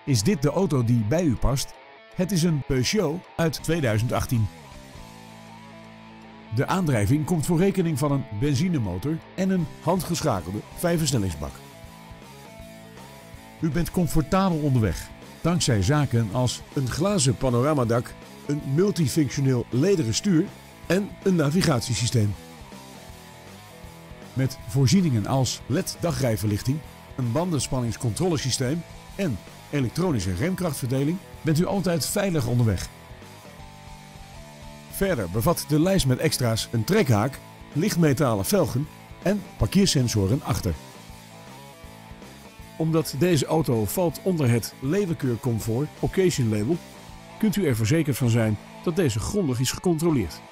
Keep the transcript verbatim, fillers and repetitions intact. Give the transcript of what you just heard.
Is dit de auto die bij u past? Het is een Peugeot uit tweeduizend achttien. De aandrijving komt voor rekening van een benzinemotor en een handgeschakelde vijfversnellingsbak. U bent comfortabel onderweg, dankzij zaken als een glazen panoramadak, een multifunctioneel lederen stuur en een navigatiesysteem. Met voorzieningen als L E D-dagrijverlichting, een bandenspanningscontrolesysteem en elektronische remkrachtverdeling bent u altijd veilig onderweg. Verder bevat de lijst met extra's een trekhaak, lichtmetalen velgen en parkeersensoren achter. Omdat deze auto valt onder het Leeuwenkeur Comfort Occasion label, kunt u er verzekerd van zijn dat deze grondig is gecontroleerd.